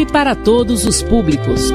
e para todos os públicos.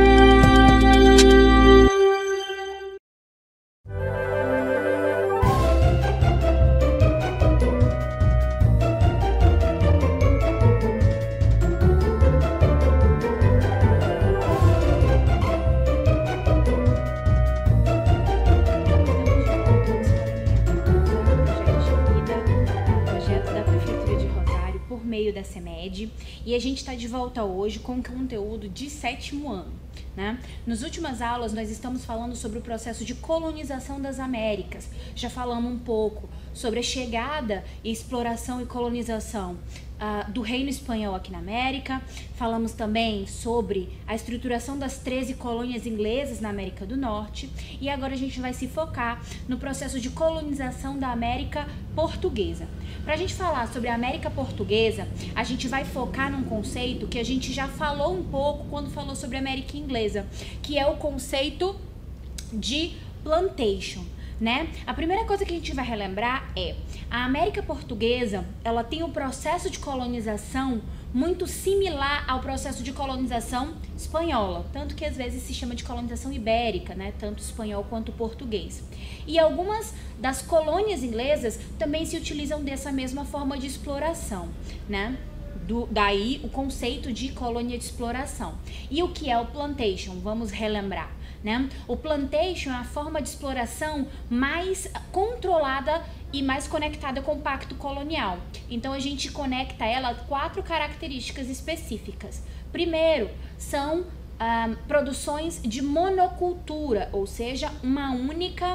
Da CEMED, e a gente está de volta hoje com conteúdo de 7º ano, né? Nas últimas aulas nós estamos falando sobre o processo de colonização das Américas, já falamos um pouco sobre a chegada, exploração e colonização do Reino Espanhol aqui na América, falamos também sobre a estruturação das 13 colônias inglesas na América do Norte, e agora a gente vai se focar no processo de colonização da América Portuguesa. Para a gente falar sobre a América Portuguesa, a gente vai focar num conceito que a gente já falou um pouco quando falou sobre a América Inglesa, que é o conceito de plantation, né? A primeira coisa que a gente vai relembrar é a América Portuguesa, ela tem um processo de colonização muito similar ao processo de colonização espanhola, tanto que às vezes se chama de colonização ibérica, né? Tanto espanhol quanto português. E algumas das colônias inglesas também se utilizam dessa mesma forma de exploração, né? Daí o conceito de colônia de exploração. E o que é o plantation? Vamos relembrar, né? O plantation é a forma de exploração mais controlada e mais conectada com o pacto colonial. Então a gente conecta ela a 4 características específicas. Primeiro, são produções de monocultura, ou seja, um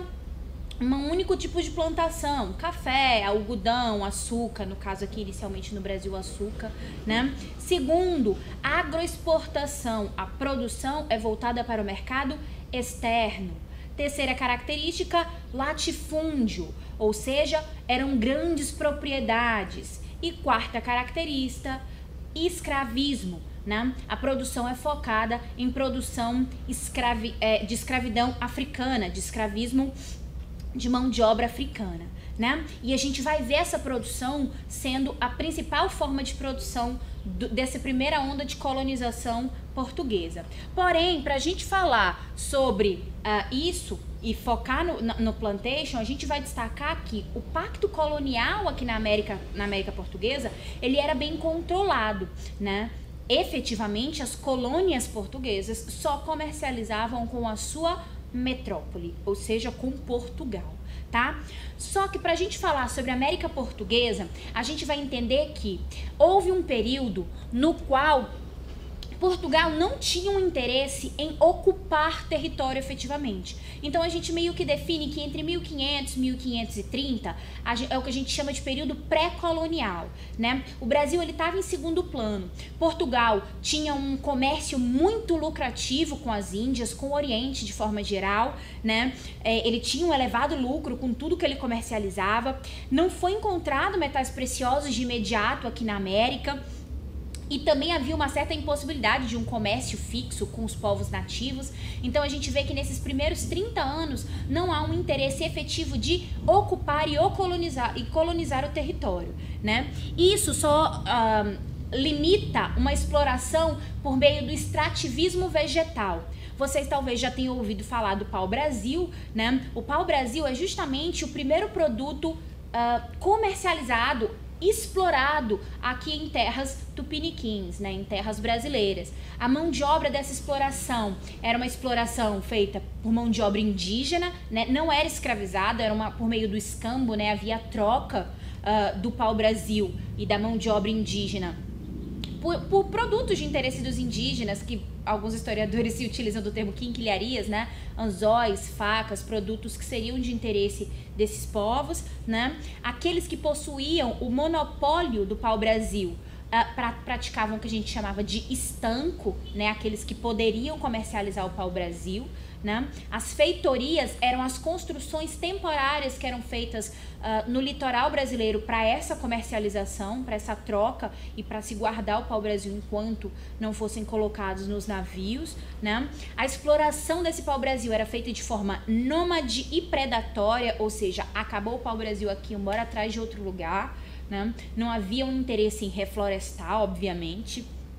único tipo de plantação, café, algodão, açúcar, no caso aqui inicialmente no Brasil açúcar, né? Segundo, agroexportação, a produção é voltada para o mercado externo. Terceira característica, latifúndio, ou seja, eram grandes propriedades. E quarta característica, escravismo, né? A produção é focada em produção de escravidão africana, de escravismo de mão de obra africana, né? E a gente vai ver essa produção sendo a principal forma de produção dessa primeira onda de colonização portuguesa. Porém, para a gente falar sobre isso e focar no plantation, a gente vai destacar que o pacto colonial aqui na América Portuguesa, ele era bem controlado, né? Efetivamente, as colônias portuguesas só comercializavam com a sua metrópole, ou seja, com Portugal, tá? Só que para a gente falar sobre a América Portuguesa, a gente vai entender que houve um período no qual Portugal não tinha um interesse em ocupar território efetivamente. Então a gente meio que define que entre 1500 e 1530 é o que a gente chama de período pré-colonial, né? O Brasil ele estava em segundo plano. Portugal tinha um comércio muito lucrativo com as Índias, com o Oriente de forma geral, né? Ele tinha um elevado lucro com tudo que ele comercializava. Não foi encontrado metais preciosos de imediato aqui na América. E também havia uma certa impossibilidade de um comércio fixo com os povos nativos. Então a gente vê que nesses primeiros 30 anos não há um interesse efetivo de ocupar e colonizar o território, né? Isso só limita uma exploração por meio do extrativismo vegetal. Vocês talvez já tenham ouvido falar do pau-brasil, né? O pau-brasil é justamente o primeiro produto comercializado, explorado aqui em terras tupiniquins, né, em terras brasileiras. A mão de obra dessa exploração era uma exploração feita por mão de obra indígena, né, não era escravizada, era por meio do escambo, né, havia troca do pau-brasil e da mão de obra indígena por produtos de interesse dos indígenas, que alguns historiadores se utilizam do termo quinquilharias, né? Anzóis, facas, produtos que seriam de interesse desses povos, né? Aqueles que possuíam o monopólio do pau-brasil praticavam o que a gente chamava de estanco, né? Aqueles que poderiam comercializar o pau-brasil, né? As feitorias eram as construções temporárias que eram feitas no litoral brasileiro para essa comercialização, para essa troca e para se guardar o pau-brasil enquanto não fossem colocados nos navios, né? A exploração desse pau-brasil era feita de forma nômade e predatória, ou seja, acabou o pau-brasil aqui, embora atrás de outro lugar, né? Não havia um interesse em reflorestar, obviamente.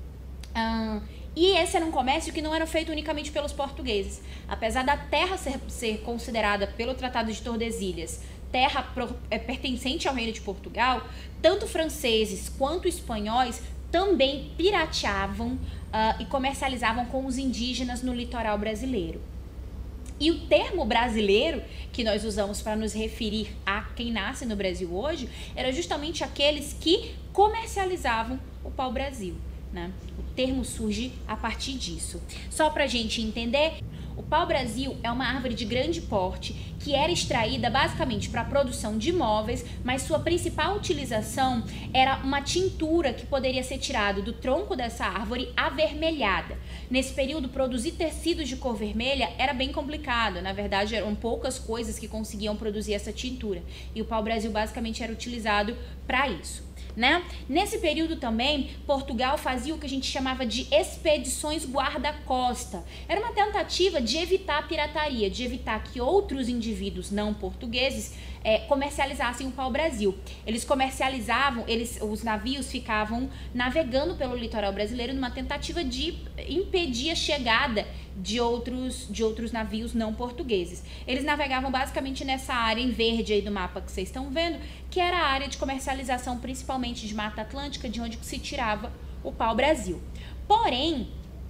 E esse era um comércio que não era feito unicamente pelos portugueses. Apesar da terra ser considerada pelo Tratado de Tordesilhas terra pertencente ao Reino de Portugal, tanto franceses quanto espanhóis também pirateavam e comercializavam com os indígenas no litoral brasileiro. E o termo brasileiro que nós usamos para nos referir a quem nasce no Brasil hoje era justamente aqueles que comercializavam o pau-brasil, né? O termo surge a partir disso. Só para a gente entender, o pau-brasil é uma árvore de grande porte que era extraída basicamente para a produção de móveis, mas sua principal utilização era uma tintura que poderia ser tirada do tronco dessa árvore avermelhada. Nesse período, produzir tecidos de cor vermelha era bem complicado. Na verdade, eram poucas coisas que conseguiam produzir essa tintura. E o pau-brasil basicamente era utilizado para isso, né? Nesse período também, Portugal fazia o que a gente chamava de expedições guarda-costa. Era uma tentativa de evitar a pirataria, de evitar que outros indivíduos não portugueses comercializassem o pau-brasil. Eles comercializavam, os navios ficavam navegando pelo litoral brasileiro numa tentativa de impedir a chegada de outros navios não portugueses. Eles navegavam basicamente nessa área em verde aí do mapa que vocês estão vendo, que era a área de comercialização principalmente de Mata Atlântica, de onde se tirava o pau-brasil. Porém,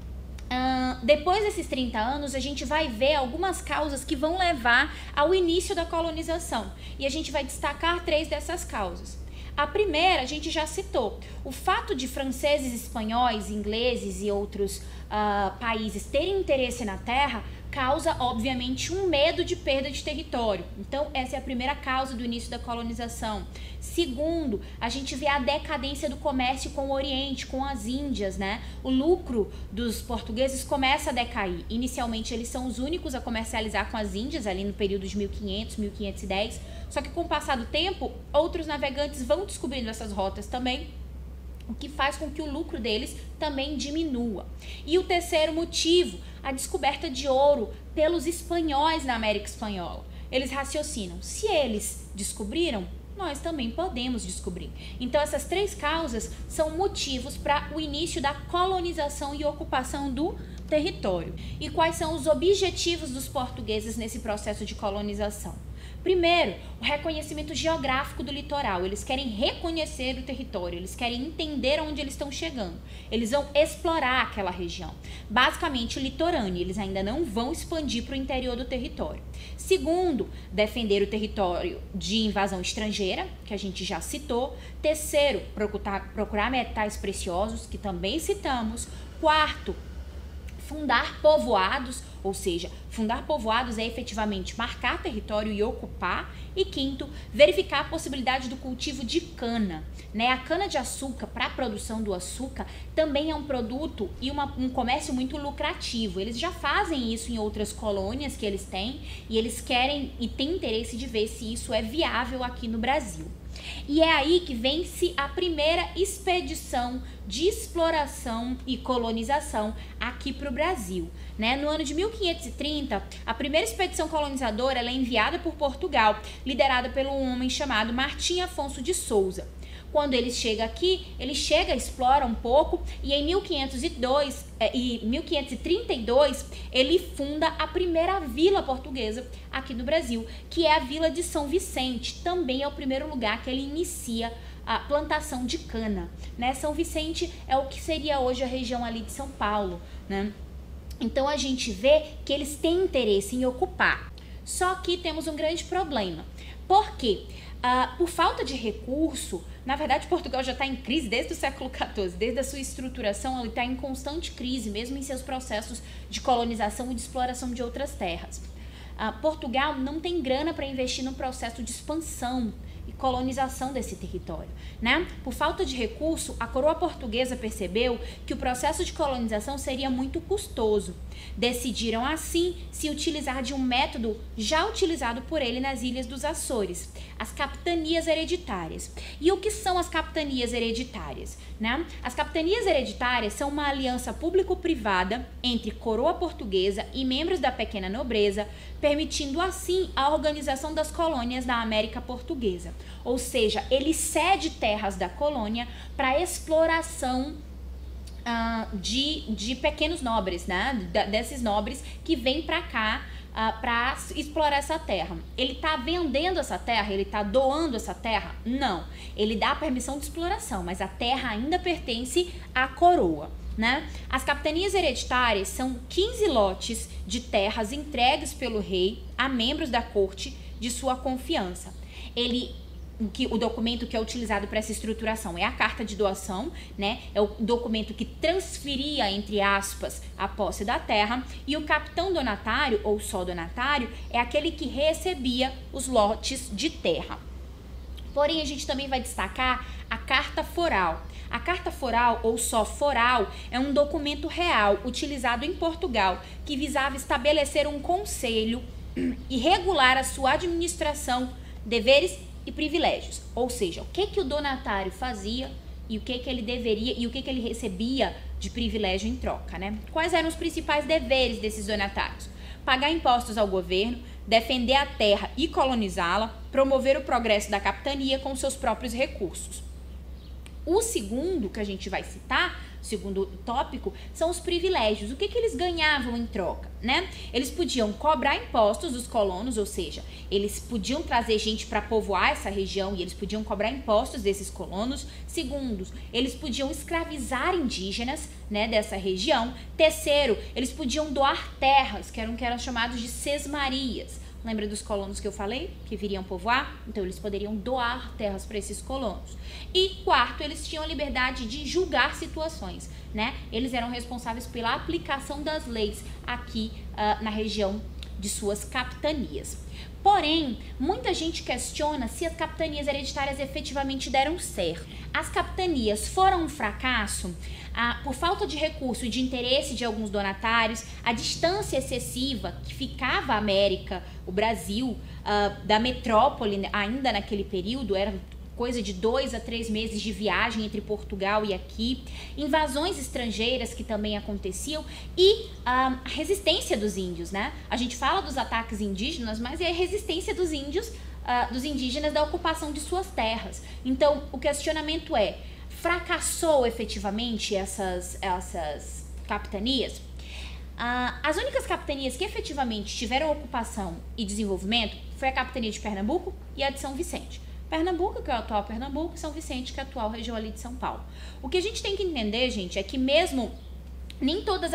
depois desses 30 anos, a gente vai ver algumas causas que vão levar ao início da colonização. E a gente vai destacar 3 dessas causas. A primeira, a gente já citou. O fato de franceses, espanhóis, ingleses e outros países terem interesse na terra causa, obviamente, um medo de perda de território. Então, essa é a primeira causa do início da colonização. Segundo, a gente vê a decadência do comércio com o Oriente, com as Índias, né? O lucro dos portugueses começa a decair. Inicialmente, eles são os únicos a comercializar com as Índias, ali no período de 1500, 1510. Só que com o passar do tempo, outros navegantes vão descobrindo essas rotas também, o que faz com que o lucro deles também diminua. E o terceiro motivo, a descoberta de ouro pelos espanhóis na América Espanhola. Eles raciocinam, se eles descobriram, nós também podemos descobrir. Então essas 3 causas são motivos para o início da colonização e ocupação do território. E quais são os objetivos dos portugueses nesse processo de colonização? Primeiro, o reconhecimento geográfico do litoral. Eles querem reconhecer o território, eles querem entender onde eles estão chegando. Eles vão explorar aquela região. Basicamente, o litorâneo, eles ainda não vão expandir para o interior do território. Segundo, defender o território de invasão estrangeira, que a gente já citou. Terceiro, procurar metais preciosos, que também citamos. Quarto, fundar povoados, ou seja, fundar povoados é efetivamente marcar território e ocupar. E quinto, verificar a possibilidade do cultivo de cana, né? A cana-de-açúcar, para a produção do açúcar, também é um produto e um comércio muito lucrativo. Eles já fazem isso em outras colônias que eles têm e eles querem e têm interesse de ver se isso é viável aqui no Brasil. E é aí que vence a primeira expedição de exploração e colonização aqui para o Brasil, né? No ano de 1530, a primeira expedição colonizadora ela é enviada por Portugal, liderada pelo homem chamado Martim Afonso de Souza. Quando ele chega aqui, ele explora um pouco e em 1532 ele funda a primeira vila portuguesa aqui no Brasil, que é a Vila de São Vicente. Também é o primeiro lugar que ele inicia a plantação de cana, né? São Vicente é o que seria hoje a região ali de São Paulo, né? Então a gente vê que eles têm interesse em ocupar. Só que temos um grande problema. Por quê? Por falta de recurso, na verdade Portugal já está em crise desde o século XIV, desde a sua estruturação ele está em constante crise, mesmo em seus processos de colonização e de exploração de outras terras. Portugal não tem grana para investir no processo de expansão e colonização desse território, né? Por falta de recurso, a coroa portuguesa percebeu que o processo de colonização seria muito custoso. Decidiram, assim, se utilizar de um método já utilizado por ele nas Ilhas dos Açores, as capitanias hereditárias. E o que são as capitanias hereditárias, né? As capitanias hereditárias são uma aliança público-privada entre coroa portuguesa e membros da pequena nobreza, permitindo assim a organização das colônias da América Portuguesa. Ou seja, ele cede terras da colônia para exploração de pequenos nobres, né? Desses nobres que vêm para cá para explorar essa terra. Ele está vendendo essa terra? Ele está doando essa terra? Não. Ele dá permissão de exploração, mas a terra ainda pertence à coroa, né? As capitanias hereditárias são 15 lotes de terras entregues pelo rei a membros da corte de sua confiança. O documento que é utilizado para essa estruturação é a carta de doação, né? É o documento que transferia, entre aspas, a posse da terra, e o capitão donatário, ou só donatário, é aquele que recebia os lotes de terra. Porém, a gente também vai destacar a carta foral. A carta foral, ou só foral, é um documento real utilizado em Portugal que visava estabelecer um conselho e regular a sua administração, deveres e privilégios, ou seja, o que o donatário fazia e o que ele deveria e o que ele recebia de privilégio em troca, né? Quais eram os principais deveres desses donatários? Pagar impostos ao governo, defender a terra e colonizá-la, promover o progresso da capitania com seus próprios recursos. O segundo que a gente vai citar, o segundo tópico, são os privilégios. O que eles ganhavam em troca, né? Eles podiam cobrar impostos dos colonos, ou seja, eles podiam trazer gente para povoar essa região e eles podiam cobrar impostos desses colonos. Segundo, eles podiam escravizar indígenas, né, dessa região. Terceiro, eles podiam doar terras, que eram chamados de sesmarias. Lembra dos colonos que eu falei? Que viriam povoar? Então, eles poderiam doar terras para esses colonos. E quarto, eles tinham a liberdade de julgar situações, né? Eles eram responsáveis pela aplicação das leis aqui na região de suas capitanias. Porém, muita gente questiona se as capitanias hereditárias efetivamente deram certo. As capitanias foram um fracasso por falta de recurso e de interesse de alguns donatários, a distância excessiva que ficava a América, o Brasil, da metrópole ainda naquele período, era coisa de 2 a 3 meses de viagem entre Portugal e aqui, invasões estrangeiras que também aconteciam e a resistência dos índios, né? A gente fala dos ataques indígenas, mas é a resistência dos índios, dos indígenas da ocupação de suas terras. Então, o questionamento é, fracassou efetivamente essas capitanias? As únicas capitanias que efetivamente tiveram ocupação e desenvolvimento foi a capitania de Pernambuco e a de São Vicente. Pernambuco, que é o atual Pernambuco, e São Vicente, que é a atual região ali de São Paulo. O que a gente tem que entender, gente, é que mesmo nem todas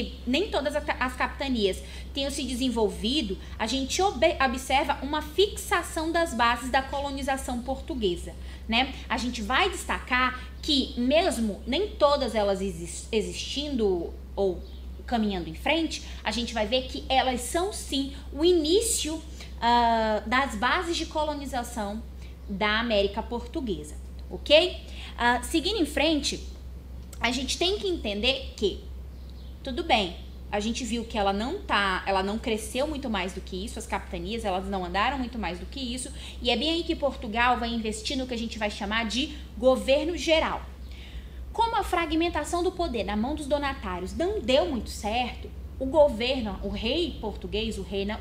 as capitanias tenham se desenvolvido, a gente observa uma fixação das bases da colonização portuguesa, né? A gente vai destacar que mesmo nem todas elas existindo ou caminhando em frente, a gente vai ver que elas são sim o início das bases de colonização da América Portuguesa, ok? Seguindo em frente, a gente tem que entender que, tudo bem, a gente viu que ela não cresceu muito mais do que isso, as capitanias, elas não andaram muito mais do que isso, e é bem aí que Portugal vai investir no que a gente vai chamar de governo geral. Como a fragmentação do poder na mão dos donatários não deu muito certo, o governo, o rei português,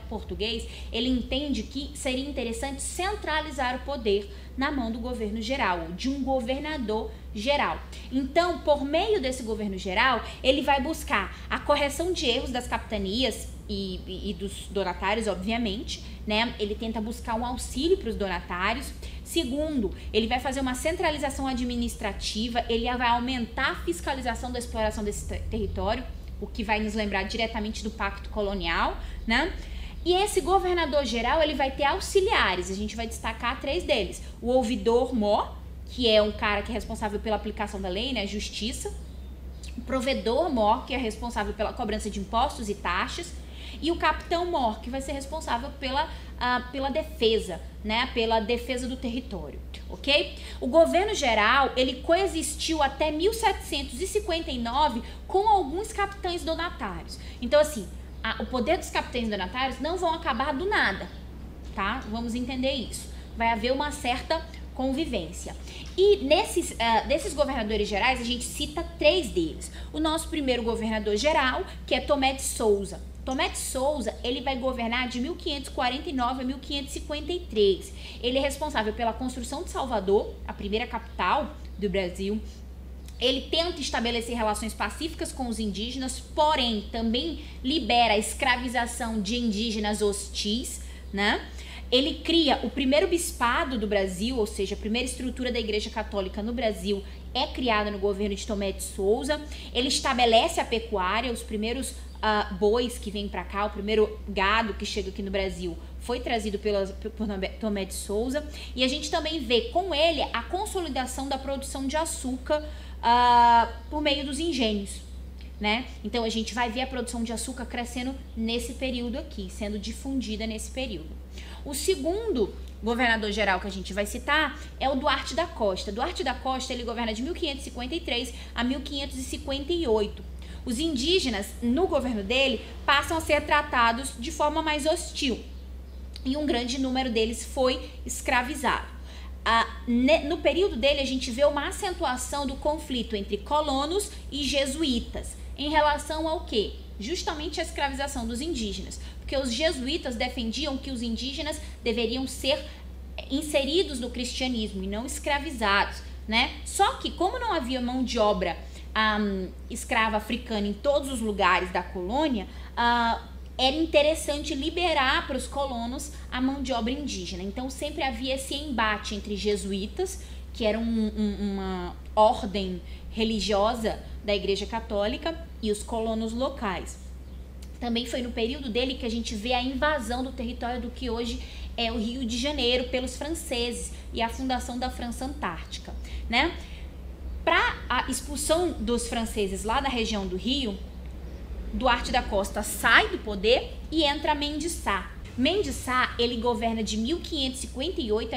ele entende que seria interessante centralizar o poder na mão do governo geral, de um governador geral. Então, por meio desse governo geral, ele vai buscar a correção de erros das capitanias e dos donatários, obviamente, né? Ele tenta buscar um auxílio para os donatários. Segundo, ele vai fazer uma centralização administrativa, ele vai aumentar a fiscalização da exploração desse território, o que vai nos lembrar diretamente do Pacto Colonial, né? E esse governador geral, ele vai ter auxiliares, a gente vai destacar 3 deles. O ouvidor-mor, que é um cara que é responsável pela aplicação da lei, né, justiça. O provedor-mor, que é responsável pela cobrança de impostos e taxas. E o capitão-mor, que vai ser responsável pela defesa, né, pela defesa do território, ok? O governo geral, ele coexistiu até 1759 com alguns capitães donatários. Então, assim, o poder dos capitães donatários não vão acabar do nada, tá? Vamos entender isso. Vai haver uma certa convivência. E desses governadores gerais, a gente cita 3 deles. O nosso primeiro governador geral, que é Tomé de Souza. Tomé de Souza, ele vai governar de 1549 a 1553. Ele é responsável pela construção de Salvador, a primeira capital do Brasil. Ele tenta estabelecer relações pacíficas com os indígenas, porém também libera a escravização de indígenas hostis, né? Ele cria o primeiro bispado do Brasil, ou seja, a primeira estrutura da Igreja Católica no Brasil é criada no governo de Tomé de Souza. Ele estabelece a pecuária, os primeiros bois que vêm para cá, o primeiro gado que chega aqui no Brasil foi trazido por Tomé de Souza. E a gente também vê com ele a consolidação da produção de açúcar por meio dos engenhos, né? Então a gente vai ver a produção de açúcar crescendo nesse período aqui, sendo difundida nesse período. O segundo governador geral que a gente vai citar é o Duarte da Costa. Duarte da Costa, ele governa de 1553 a 1558. Os indígenas, no governo dele, passam a ser tratados de forma mais hostil. E um grande número deles foi escravizado. No período dele, a gente vê uma acentuação do conflito entre colonos e jesuítas. Em relação ao quê? Justamente a escravização dos indígenas. Porque os jesuítas defendiam que os indígenas deveriam ser inseridos no cristianismo e não escravizados, né? Só que, como não havia mão de obra escrava africana em todos os lugares da colônia, era interessante liberar para os colonos a mão de obra indígena. Então sempre havia esse embate entre jesuítas, que eram uma ordem religiosa da Igreja Católica, e os colonos locais. Também foi no período dele que a gente vê a invasão do território do que hoje é o Rio de Janeiro pelos franceses e a fundação da França Antártica, né? Para a expulsão dos franceses lá da região do Rio, Duarte da Costa sai do poder e entra Mendes Sá. Mendes Sá, ele governa de 1558 a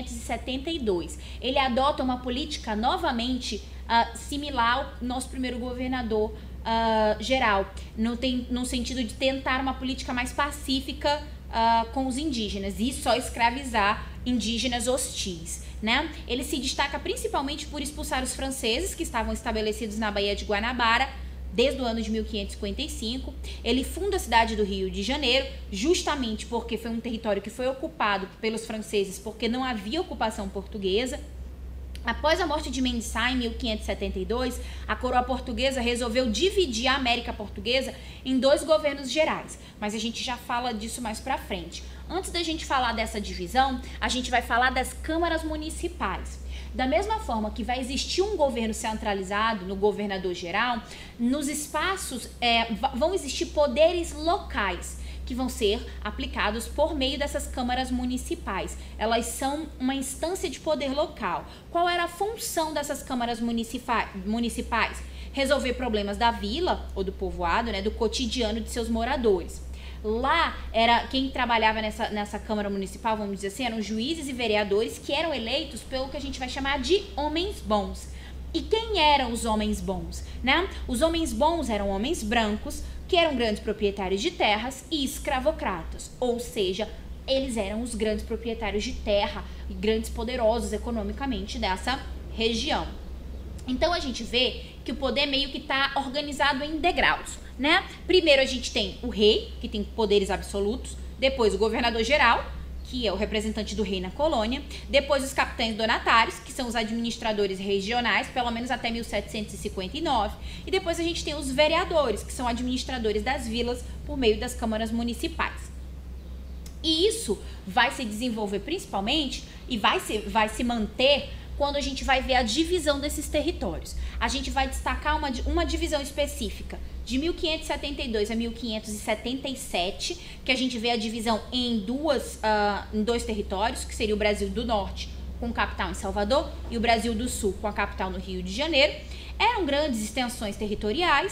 1572. Ele adota uma política novamente similar ao nosso primeiro governador geral, no sentido de tentar uma política mais pacífica com os indígenas e só escravizar indígenas hostis, né? Ele se destaca principalmente por expulsar os franceses que estavam estabelecidos na Baía de Guanabara desde o ano de 1555. Ele funda a cidade do Rio de Janeiro, justamente porque foi um território que foi ocupado pelos franceses, porque não havia ocupação portuguesa. Após a morte de Mendes Sá, em 1572, a coroa portuguesa resolveu dividir a América Portuguesa em 2 governos gerais, mas a gente já fala disso mais pra frente. Antes da gente falar dessa divisão, a gente vai falar das câmaras municipais. Da mesma forma que vai existir um governo centralizado no governador geral, nos espaços vão existir poderes locais que vão ser aplicados por meio dessas câmaras municipais. Elas são uma instância de poder local. Qual era a função dessas câmaras municipais? Resolver problemas da vila ou do povoado, né, do cotidiano de seus moradores. Lá, quem trabalhava nessa Câmara Municipal, vamos dizer assim, eram juízes e vereadores que eram eleitos pelo que a gente vai chamar de homens bons. E quem eram os homens bons, né? Os homens bons eram homens brancos, que eram grandes proprietários de terras e escravocratas, ou seja, eles eram os grandes proprietários de terra e grandes poderosos economicamente dessa região. Então a gente vê que o poder meio que está organizado em degraus, né? Primeiro a gente tem o rei, que tem poderes absolutos, depois o governador geral, que é o representante do rei na colônia, depois os capitães donatários, que são os administradores regionais, pelo menos até 1759, e depois a gente tem os vereadores, que são administradores das vilas por meio das câmaras municipais. E isso vai se desenvolver principalmente e vai se manter quando a gente vai ver a divisão desses territórios. A gente vai destacar uma divisão específica de 1572 a 1577, que a gente vê a divisão em dois territórios, que seria o Brasil do Norte, com capital em Salvador, e o Brasil do Sul, com a capital no Rio de Janeiro. Eram grandes extensões territoriais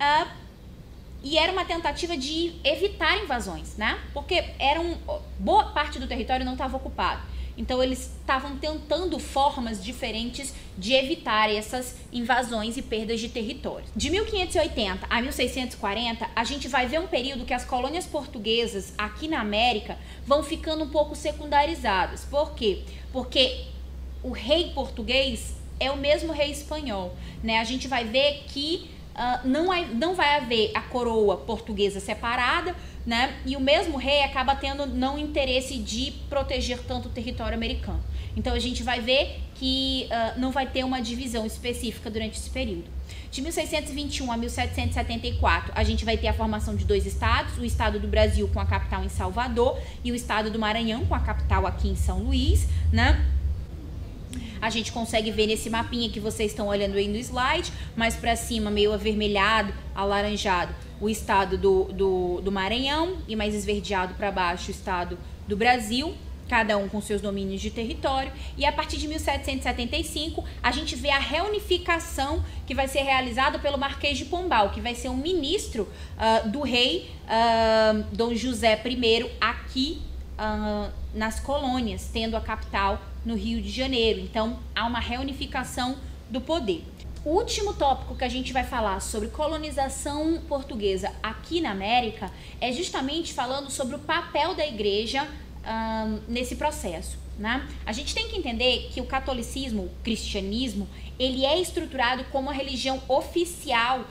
e era uma tentativa de evitar invasões, né? Porque boa parte do território não estava ocupado. Então, eles estavam tentando formas diferentes de evitar essas invasões e perdas de território. De 1580 a 1640, a gente vai ver um período que as colônias portuguesas aqui na América vão ficando um pouco secundarizadas. Por quê? Porque o rei português é o mesmo rei espanhol, né? A gente vai ver que não vai haver a coroa portuguesa separada, né? E o mesmo rei acaba tendo não interesse de proteger tanto o território americano. Então a gente vai ver que não vai ter uma divisão específica durante esse período. De 1621 a 1774, a gente vai ter a formação de 2 estados, o estado do Brasil com a capital em Salvador e o estado do Maranhão com a capital aqui em São Luís, né? A gente consegue ver nesse mapinha que vocês estão olhando aí no slide, mais para cima, meio avermelhado, alaranjado, o estado do Maranhão e mais esverdeado para baixo o estado do Brasil, cada um com seus domínios de território. E a partir de 1775, a gente vê a reunificação que vai ser realizada pelo Marquês de Pombal, que vai ser um ministro do rei Dom José I aqui nas colônias, tendo a capital no Rio de Janeiro. Então, há uma reunificação do poder. O último tópico que a gente vai falar sobre colonização portuguesa aqui na América é justamente falando sobre o papel da igreja nesse processo, né? A gente tem que entender que o catolicismo, o cristianismo, ele é estruturado como a religião oficial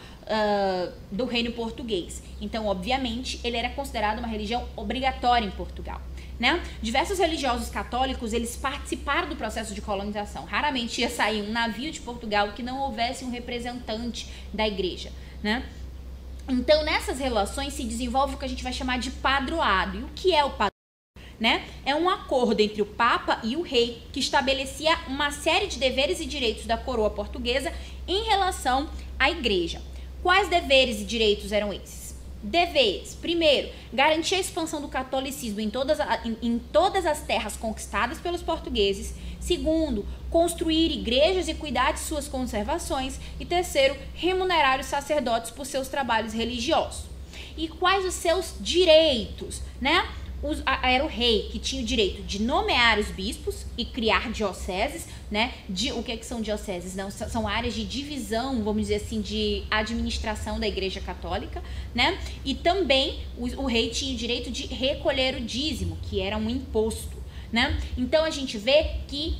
do reino português. Então, obviamente, ele era considerado uma religião obrigatória em Portugal, né? Diversos religiosos católicos, eles participaram do processo de colonização. Raramente ia sair um navio de Portugal que não houvesse um representante da igreja, né? Então, nessas relações se desenvolve o que a gente vai chamar de padroado. E o que é o padroado? Né? É um acordo entre o Papa e o rei que estabelecia uma série de deveres e direitos da coroa portuguesa em relação à igreja. Quais deveres e direitos eram esses? Deveres. Primeiro, garantir a expansão do catolicismo em todas as terras conquistadas pelos portugueses. Segundo, construir igrejas e cuidar de suas conservações. E terceiro, remunerar os sacerdotes por seus trabalhos religiosos. E quais os seus direitos, né? Era o rei que tinha o direito de nomear os bispos e criar dioceses, né? O que são dioceses? Não, são áreas de divisão, vamos dizer assim, de administração da Igreja Católica, né? E também o rei tinha o direito de recolher o dízimo, que era um imposto, né? Então a gente vê que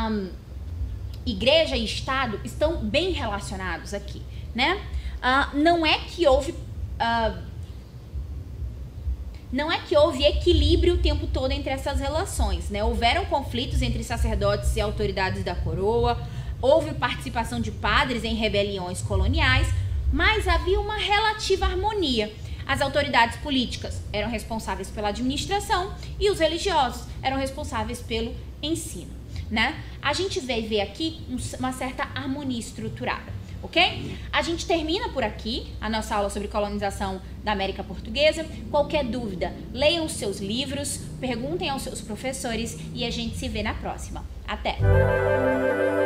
igreja e Estado estão bem relacionados aqui, né? Não é que houve equilíbrio o tempo todo entre essas relações, né? Houveram conflitos entre sacerdotes e autoridades da coroa, houve participação de padres em rebeliões coloniais, mas havia uma relativa harmonia. As autoridades políticas eram responsáveis pela administração e os religiosos eram responsáveis pelo ensino, né? A gente vai ver aqui uma certa harmonia estruturada. Ok? A gente termina por aqui a nossa aula sobre colonização da América Portuguesa. Qualquer dúvida, leiam os seus livros, perguntem aos seus professores e a gente se vê na próxima. Até!